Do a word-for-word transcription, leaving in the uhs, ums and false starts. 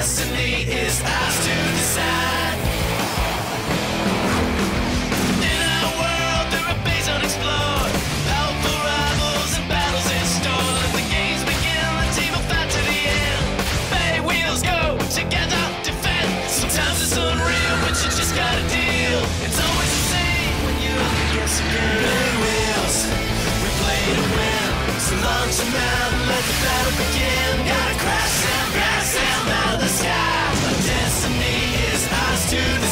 destiny is ours to decide. In our world, there are bays unexplored, powerful rivals and battles in store. Let the games begin, the team will fight to the end. BeyWheelz go together, defend. Sometimes it's unreal, but you just gotta deal. It's always the same when you're up against the game. BeyWheelz, we play to win. So launch them out and let the battle begin. Gotta crash them, blast them out of the sky. Our destiny is ours to